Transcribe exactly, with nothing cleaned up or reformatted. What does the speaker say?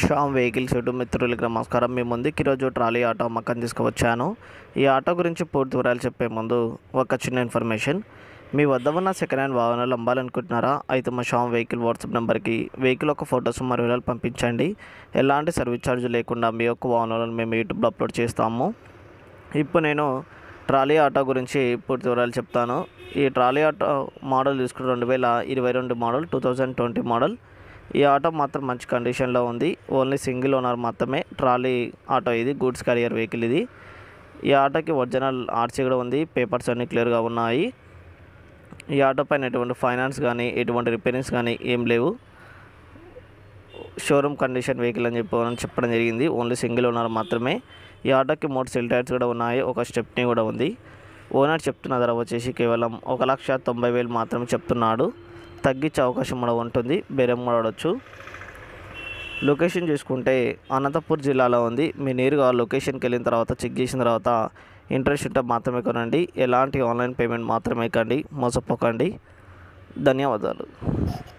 Shyam vehicles YouTube మిత్రులకి నమస్కారం. మీ ముందుకి ఈరోజు ట్రాలీ ఆటో అమ్మకం తీసుకువచ్చాను. ఈ ఆటో గురించి పూర్తి వివరాలు చెప్పే ముందు ఒక చిన్న ఇన్ఫర్మేషన్. మీ వద్ద ఉన్న సెకండ్ హ్యాండ్ వాహనాలు అమ్మాలనుకుంటున్నారా? అయితే మా శ్యామ్ వెహికల్ వాట్సాప్ నెంబర్కి వెహికల్ యొక్క ఫొటోస్ మరియు వివరాలు పంపించండి. ఎలాంటి సర్వీస్ ఛార్జ్ లేకుండా మీ యొక్క వాహనాలను మేము యూట్యూబ్లో అప్లోడ్ చేస్తాము. ఇప్పుడు నేను ట్రాలీ ఆటో గురించి పూర్తి వివరాలు చెప్తాను. ఈ ట్రాలీ ఆటో మోడల్ తీసుకుని రెండు వేల ఇరవై రెండు model two thousand twenty model. ఈ ఆటో మాత్రం మంచి కండిషన్లో ఉంది. ఓన్లీ సింగిల్ ఓనర్ మాత్రమే ట్రాలీ ఆటో. ఇది గూడ్స్ క్యారియర్ వెహికల్. ఇది ఈ ఆటోకి ఒరిజినల్ ఆర్సీ కూడా ఉంది. పేపర్స్ అన్నీ క్లియర్గా ఉన్నాయి. ఈ ఆటో పైన ఎటువంటి ఫైనాన్స్ కానీ ఎటువంటి రిపేరింగ్స్ కానీ ఏం లేవు. షోరూమ్ కండిషన్ వెహికల్ అని చెప్పి చెప్పడం జరిగింది. ఓన్లీ సింగిల్ ఓనర్ మాత్రమే. ఈ ఆటోకి మూడు సెల్ టైర్స్ కూడా ఉన్నాయి. ఒక స్టెప్నీ కూడా ఉంది. ఓనర్ చెప్తున్న ధర వచ్చేసి కేవలం ఒక లక్ష తొంభై వేలు మాత్రమే చెప్తున్నాడు. తగ్గించే అవకాశం కూడా ఉంటుంది. బేరం కూడా ఆడవచ్చు. లొకేషన్ చూసుకుంటే అనంతపూర్ జిల్లాలో ఉంది. మీ నేరుగా లొకేషన్కి వెళ్ళిన తర్వాత చెక్ చేసిన తర్వాత ఇంట్రెస్ట్ ఉంటే మాత్రమే కొనండి. ఎలాంటి ఆన్లైన్ పేమెంట్ మాత్రమే కండి. మోసపోకండి. ధన్యవాదాలు.